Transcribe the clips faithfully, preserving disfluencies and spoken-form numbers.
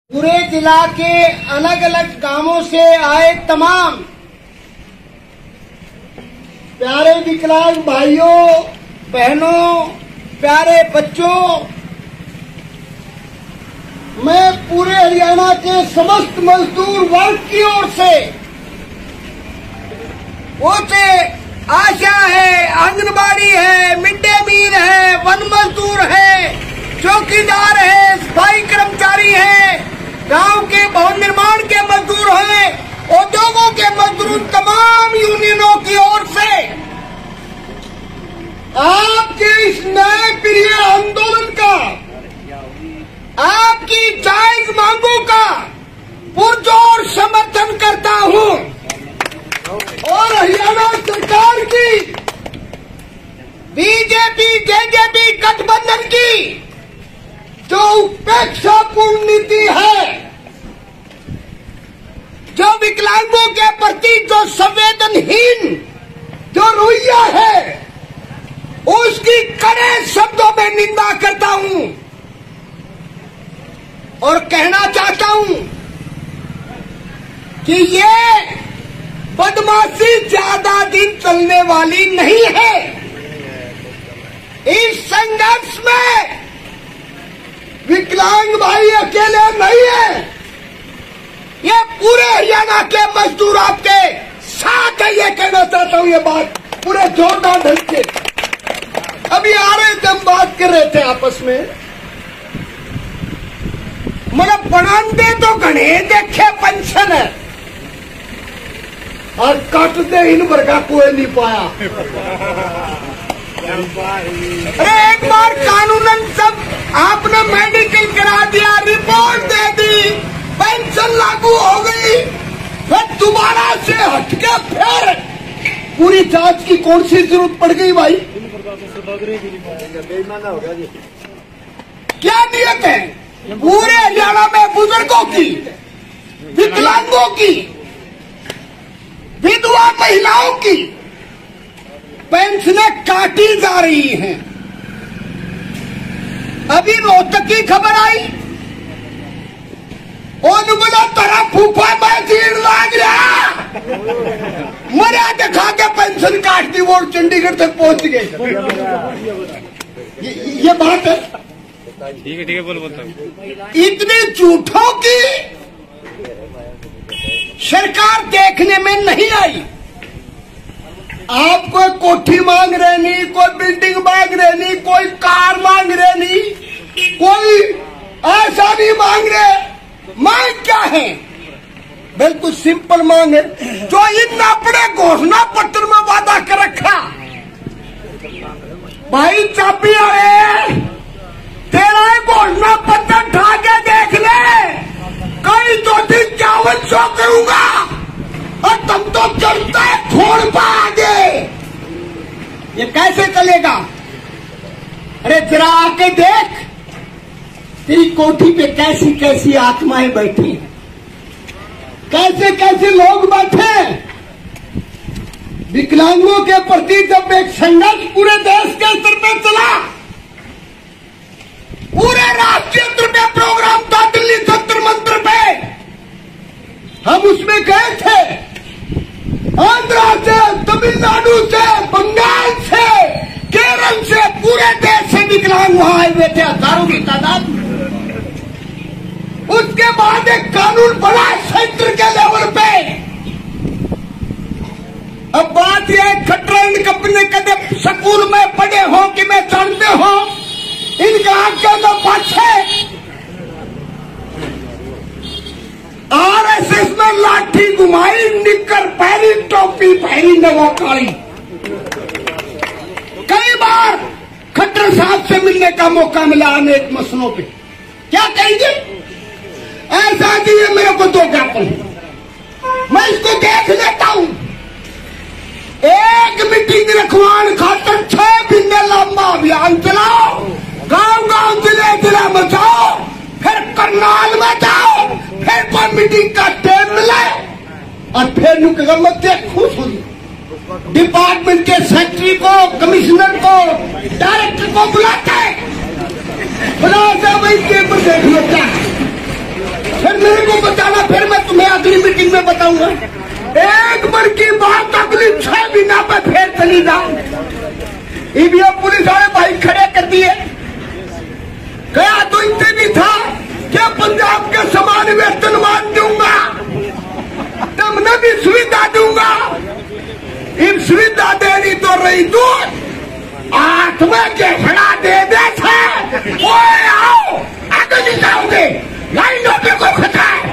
पूरे जिला के अलग अलग गांवों से आए तमाम प्यारे विकलांग भाइयों बहनों, प्यारे बच्चों, मैं पूरे हरियाणा के समस्त मजदूर वर्ग की ओर से उसे आशा है, आंगनबाड़ी है, मिड डे मील है, वन मजदूर है, चौकीदार है, सफाई कर्मचारी है, गांव के भवन निर्माण के मजदूर हैं, उद्योगों के मजदूर, तमाम यूनियनों की ओर से आपके इस नए प्रिय आंदोलन का, आपकी जायज मांगों का पुरजोर समर्थन करता हूं और हरियाणा सरकार की बीजेपी जेजेपी गठबंधन की जो उपेक्षापूर्ण नीति है, जो विकलांगों के प्रति जो संवेदनहीन जो रवैया है, उसकी कड़े शब्दों में निंदा करता हूं और कहना चाहता हूं कि ये बदमाशी ज्यादा दिन चलने वाली नहीं है। इस संघर्ष में विकलांग भाई अकेले नहीं है, ये पूरे हरियाणा के मजदूर आपके साथ है। ये कहना चाहता हूं, ये बात पूरे जोरदार ढंग से। अभी आ रहे थे, हम बात कर रहे थे आपस में, मतलब बनाते तो घने देखे पेंशन है और काटते इन वर्गा कोई नहीं पाया। अरे एक बार कानूनन सब आपने मेडिकल करा दिया, रिपोर्ट दे दी, पेंशन लागू हो गई, फिर दोबारा से हटके फिर पूरी जांच की कौन सी जरूरत पड़ गई भाई? क्या नियत है पूरे हरियाणा में बुजुर्गों की, विकलांगों की, विधवा महिलाओं की पेंशनें काटी जा रही हैं। अभी रोहतक की खबर आई, बोला तेरा फूफा मैं चीड़ लाग रहा, मरा दिखा के पेंशन काट दी, वो चंडीगढ़ तक पहुंच गए। ये, ये बात है। ठीक है ठीक है बोल बोलता हूँ। इतने झूठों की सरकार देखने में नहीं आई। आप कोई कोठी मांग रहे नहीं, कोई बिल्डिंग मांग रहे नहीं, कोई कार मांग रहे नहीं, कोई ऐसा नहीं मांग रहे। मांग क्या है? बिल्कुल सिंपल मांग है, जो इन अपने घोषणा पत्र में वादा कर रखा। भाई चाबी आए, तेरा घोषणा पत्र उठा के देख ले, कई दो दिन चावल सो करूंगा और तुम तो चलता है छोड़ पा आगे। ये कैसे चलेगा? अरे जरा आके देख, तेरी कोठी पे कैसी कैसी आत्माएं बैठी हैं, कैसे कैसे लोग बैठे। विकलांगों के प्रति जब एक संघर्ष पूरे देश के स्तर पे चला, पूरे राष्ट्रीय स्तर पे प्रोग्राम था दिल्ली जंतर मंतर पे, हम उसमें गए थे। आंध्रा से, तमिलनाडु से, बंगाल से, केरल से, पूरे देश से विकलांग वहां आए हुए थे, हजारों की तादाद। उसके बाद एक कानून बना सेंटर के लेवल पे। अब बात यह, खट्टर एंड कंपनी कदे स्कूल में पढ़े हो कि मैं जानते हो, इनका आगे तो पाछे आरएसएस में लाठी घुमाई, निक्कर पहरी, टोपी पहरी, नवा काली। कई बार खट्टर साहब से मिलने का मौका मिला अनेक मसलों पे। क्या कहेंगे? ऐसा दिए मेरे को दो ज्ञापन, मैं इसको देख लेता हूं। एक मीटिंग रखवान खातर छह महीने लंबा अभियान चलाओ, गांव गांव जिले जिले में जाओ, फिर करनाल में जाओ, फिर कोई मीटिंग का टाइम मिले और फिर नुकमत खुश हो। डिपार्टमेंट के सेक्रेटरी को, कमिश्नर को, डायरेक्टर को बुलाते हैं, बुलाते भाई पेपर देख लो क्या अगली मीटिंग में बताऊंगा। एक बार की बात अगली छह महीना पे फिर चली जाओ। ईवीएम पुलिस वाले भाई खड़े कर दिए। गया तो इतने भी था कि पंजाब के समान वेतन मान दूंगा, तुमने भी सुविधा दूंगा। इन सुविधा देनी तो रही दूर, हाथ में घेसड़ा दे दे थे। ओए आओ, आगे नहीं जाओगे, लाइन डॉक्टर को खतरा है,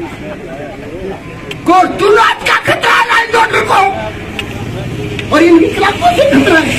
गोरतुनाथ का खतरा है लाइन डॉक्टर को, और इनकी खिलाफों से खतरा है।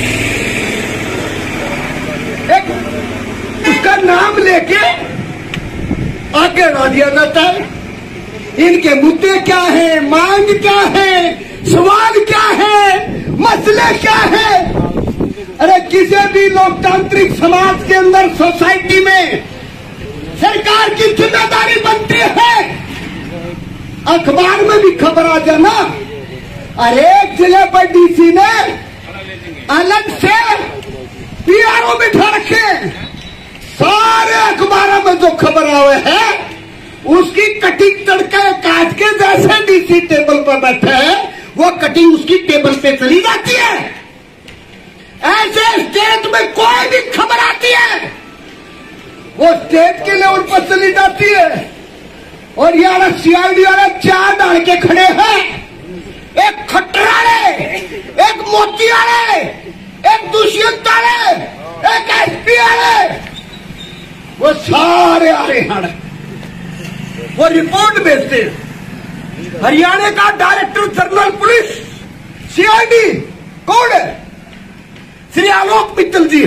एक उसका नाम लेके आगे ला दिया जाता है। इनके मुद्दे क्या है, मांग क्या है, सवाल क्या है, मसले क्या है। अरे किसी भी लोकतांत्रिक समाज के अंदर, सोसाइटी में सरकार की जिम्मेदारी बनती है। अखबार में भी खबर आ जाना, अरे एक जिले पर डीसी ने अलग से पीआरओ बिठा रखे, सारे अखबारों में जो खबर आए है उसकी कटिंग तड़का काट के जैसे डीसी टेबल पर बैठे है, वो कटिंग उसकी टेबल पे चली जाती है। ऐसे स्टेट में कोई भी खबर आती है वो स्टेट के लेवल पर चली जाती है। और यार सीआईडी वाले चार डाल के खड़े हैं, एक खट्टराले, एक मोती वाले, एक दुष्यंत वाले, एक एसपी वाले, वो सारे आ रहे हैं, वो रिपोर्ट भेजते हैं। हरियाणा का डायरेक्टर जनरल पुलिस सीआईडी कौन है? श्री आलोक मित्तल जी।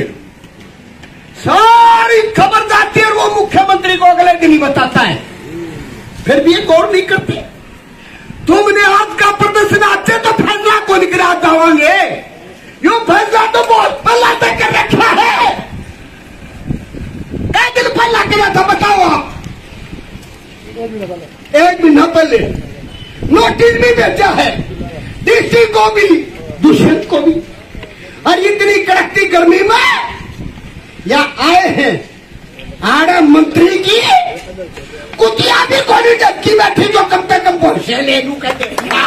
सारी खबर जाती है और वो मुख्यमंत्री को अगले दिन ही बताता है, फिर भी ये गौर नहीं करते। तुमने आज का प्रदर्शन आते तो फैसला को निकला जाओगे, यो फैसला तो बहुत पहला तक कर रखा है। एक दिन पहला किया था, बताओ आप। एक महीना पहले नोटिस भी भेजा है डीसी को भी, दुष्यंत को भी। और इतनी कड़कती गर्मी में या आए हैं आड़े मंत्री की कुतिया भी कोई डक्की बैठी जो कम से कम पहुंचे ले लू कहते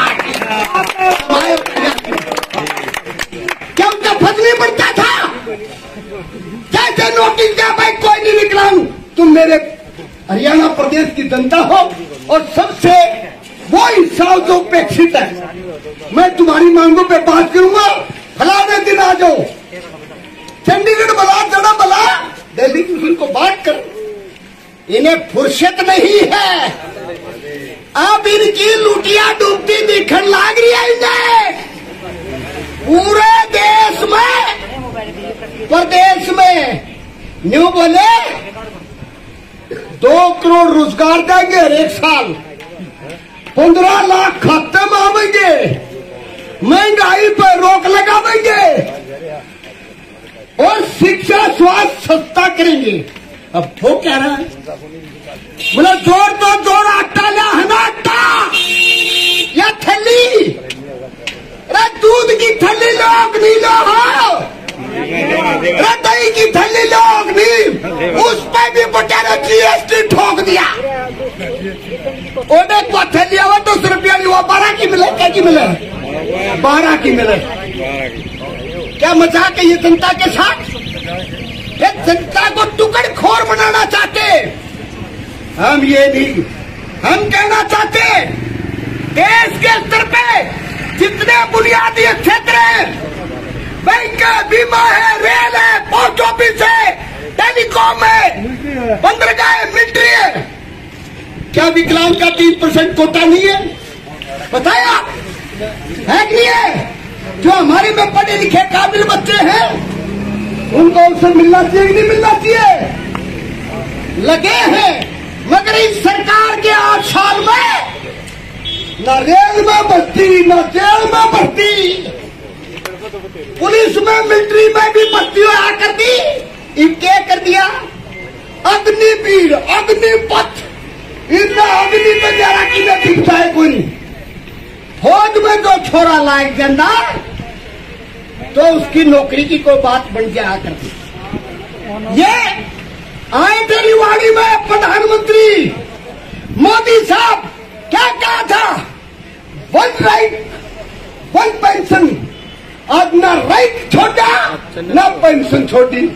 क्या उनका फर्ज नहीं पड़ता था? जैसे नोटिस दिया भाई कोई नहीं निकला हूं, तुम मेरे हरियाणा प्रदेश की जनता हो और सबसे वो हिस्सा जो उपेक्षित है, मैं तुम्हारी मांगों पे बात करूंगा, फलाने दिन आ जाओ, चंडीगढ़ बला, जड़ा बला, दिल्ली की उनको बात कर। इन्हें फुर्सत नहीं है, अब इनकी लुटिया डूबती दिखने लग रही है। इन्हें पूरे देश में, प्रदेश में न्यू बोले दो करोड़ रोजगार देंगे हर एक साल, पंद्रह लाख खाते में आवेंगे, महंगाई पर रोक लगावेंगे और शिक्षा स्वास्थ्य सस्ता करेंगे। अब वो कह रहा है बोला जोर तो जोर, आटा ला है ना आटा या थैली, अरे दूध की थैली लोग नहीं लो, अरे दही की थैली लोग नहीं, उस पर भी बचारा जीएसटी ठोक दिया। ओने को थैली आवा दो सौ रुपया नहीं, वो बारह की मिले, क्या की मिले, बारह की मिले। क्या मजाक है ये जनता के साथ? ये जनता को टुकड़ खोर बनाना चाहते। हम ये नहीं, हम कहना चाहते देश के स्तर पे जितने बुनियादी क्षेत्र है, बैंक है, बीमा है, रेल है, पोस्ट ऑफिस है, टेलीकॉम है, बंदरगाह है, मिलिट्री है, क्या विकलांग का तीन परसेंट कोटा नहीं है? बताया है कि नहीं है? जो हमारे में पढ़े लिखे काबिल बच्चे हैं उनको अवसर मिलना चाहिए कि नहीं मिलना चाहिए? लगे हैं, मगर इस सरकार के आठ साल में न रेल में भर्ती, न जेल में भर्ती, पुलिस में, मिलिट्री में भी भर्ती हुआ कर दी। इनके कर दिया अग्निवीर, अग्निपथ, इनमें अग्नि में जरा की न दिखता है कोई। फौज में जो छोरा लायक जंदा तो उसकी नौकरी की कोई बात बन के आ करती। ये आए थे रिवाड़ी में प्रधानमंत्री मोदी साहब, क्या कहा था? छोड़ा न पेंशन छोड़ी।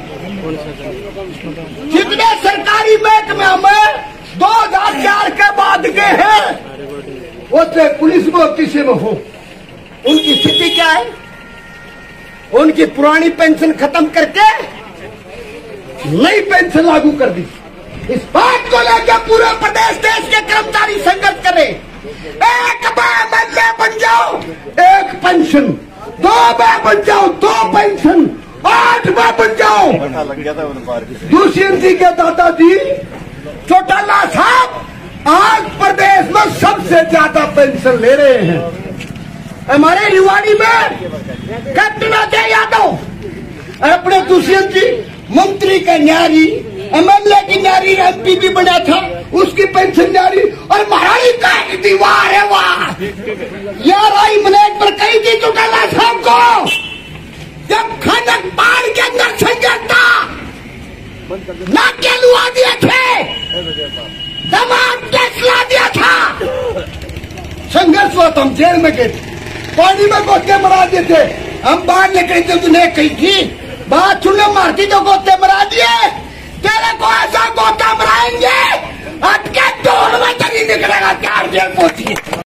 जितने सरकारी महकमे में दो हजार चार के बाद के हैं वो चाहे पुलिस में किसी में हो, उनकी स्थिति क्या है? उनकी पुरानी पेंशन खत्म करके नई पेंशन लागू कर दी। इस बात को लेकर पूरे प्रदेश देश के कर्मचारी संघर्ष करें। एक में बन जाओ एक पेंशन, दो में बन जाओ दो पेंशन, आठ में बन जाओ। दूसरी जी के दादाजी चौटाला साहब आज प्रदेश में सबसे ज्यादा पेंशन ले रहे हैं। हमारे रिवाड़ी में कैप्टन अजय यादव अपने दुष्यंत जी मंत्री का न्यारी, एमएलए की न्यारी, एमपी भी बना था, उसकी पेंशन न्यारी। और महारानी का एक दीवार है वहाँ यार आई मिनट पर कही थी चौटाला साहब को, जब खनक बाढ़ के अंदर संकट था नाके लुआ दिए थे, दमाद टैक्स ला दिया था, संघर्ष हुआ तो हम जेल में गए थे, पानी में गोते मरा दिए थे। हम बाहर निकले थे तो नहीं कही थी बात चूल्हे मारती तो गोते मरा दिए। तेरे को ऐसा गोता मराएंगे अटके दौड़ में तक नहीं निकलेगा, चार जेल पहुंची।